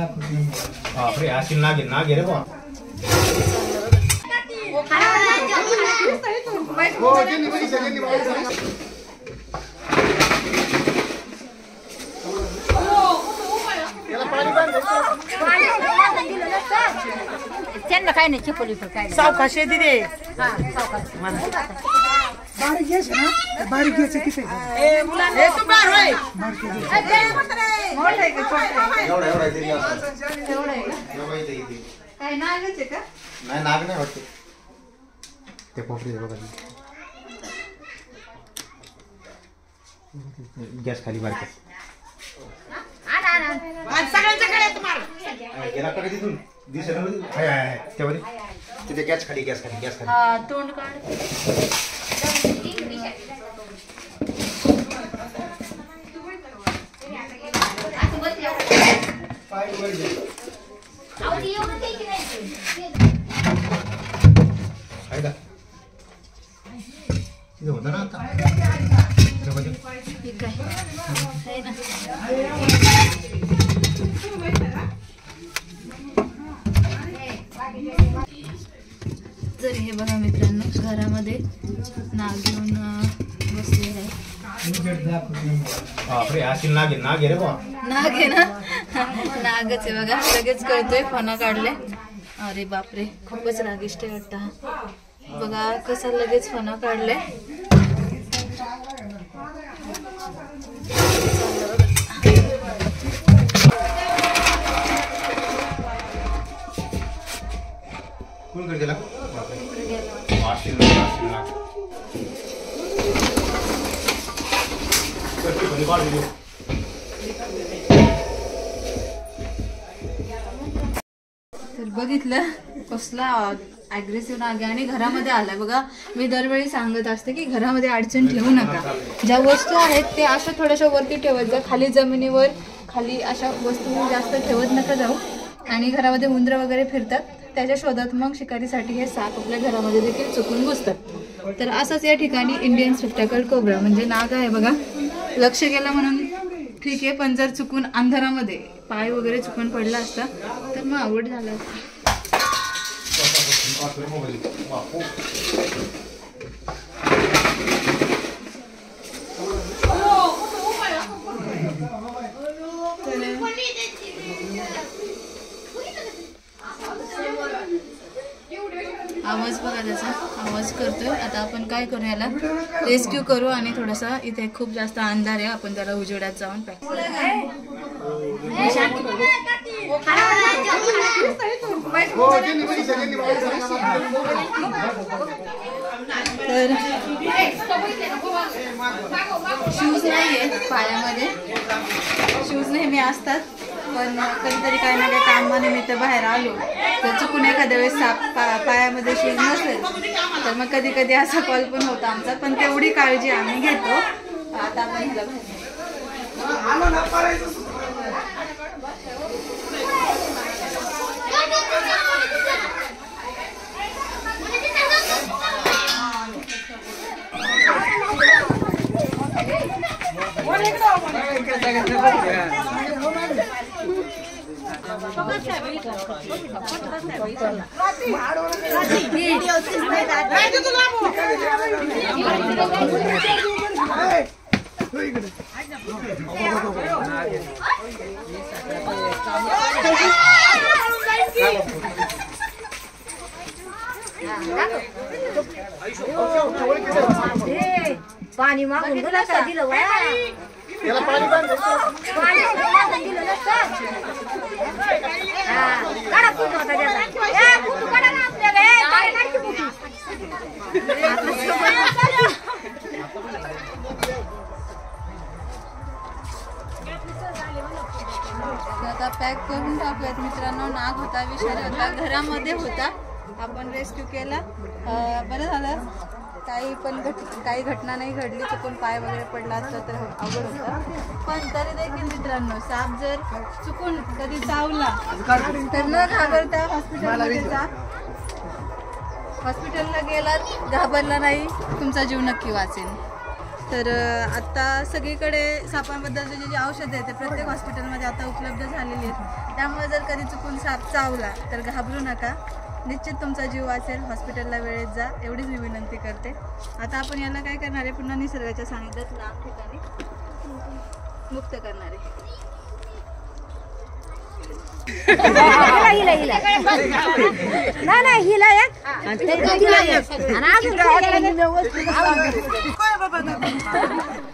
बापरे अशी नागे रे बा त्यांना काय नाही चिपली काय सावकाश आहे तिथे बारीक घ्यायचं ना बारीक घ्यायचं किती तू बार होय काय नागच आहे का नाही नाग नाही वाटते ते पोपरी बघा गॅस खाली बारक गेला का तिथून दिसेल त्यावर तिथे गॅस खाली तोंड काढ होता ना आता तर हे बघा मित्रांनो घरामध्ये नाग घेऊन बसलेलं आहे बापरे अशी नागे रे बा नाग आहे ना नागच आहे बघा लगेच कळतोय फणा काढले अरे बापरे खूपच रागिष्ट वाटतं हा बघा कसा लगेच फणा काढले कोण कर दिला तर बघितलं कसला ॲग्रेसिव्ह नाग आहे आणि घरामध्ये आलाय बघा मी दरवेळी सांगत असते की घरामध्ये अडचण ठेवू नका ज्या वस्तू आहेत ते अशा थोड्याशा वरती ठेवत जा खाली जमिनीवर खाली अशा वस्तू जास्त ठेवत नका जाऊ आणि घरामध्ये उंदरं वगैरे फिरतात त्याच्या शोधात मग शिकारीसाठी हे साप आपल्या घरामध्ये देखील चुकून घुसतात तर असंच या ठिकाणी इंडियन स्पेक्टॅकल कोब्रा म्हणजे नाग आहे बघा लक्ष गेलं म्हणून ठीक आहे पण जर चुकून अंधारामध्ये पाय वगैरे चुकून पडला असता तर मग आवड झाला असता आवाज बघा त्याचा आवाज करतोय आता आपण काय करू याला रेस्क्यू करू आणि थोडासा इथे खूप जास्त अंधार आहे आपण त्याला उजेडात जाऊन पॅक तर शूज नाहीये पायामध्ये शूज नेहमी असतात पण कधीतरी काही ना काही कामानिमित्त बाहेर आलो तर चुकून एखाद्या वेळेस पायामध्ये शूज नसेल तर मग कधी कधी असा कॉल पण होता आमचा पण तेवढी काळजी आम्ही घेतो आता आपण ह्याला पाणी मागून दिलं याला पाणी आता पॅक करून टाकूयात मित्रांनो नाग होता विषारी होता घरामध्ये होता आपण रेस्क्यू केला बरं झालं काही घटना नाही घडली चुकून पाय वगैरे पडला असता तर अवघड होतं पण तरी देखील मित्रांनो साप जर चुकून कधी चावला तर न घाबरता हॉस्पिटलला गेलात घाबरला नाही तुमचा जीव नक्की वाचेल तर आता सगळीकडे सापांबद्दलचे जे औषधं आहेत ते प्रत्येक हॉस्पिटलमध्ये आता उपलब्ध झालेली आहेत. त्यामुळे जर कधी चुकून साप चावला तर घाबरू नका, निश्चित तुमचा जीव वाचेल. हॉस्पिटलला वेळेत जा, एवढीच मी विनंती करते. आता आपण याला काय करणार आहे, पुन्हा निसर्गाच्या सानिध्यात लांब ठिकाणी मुक्त करणार आहे. काय बाबा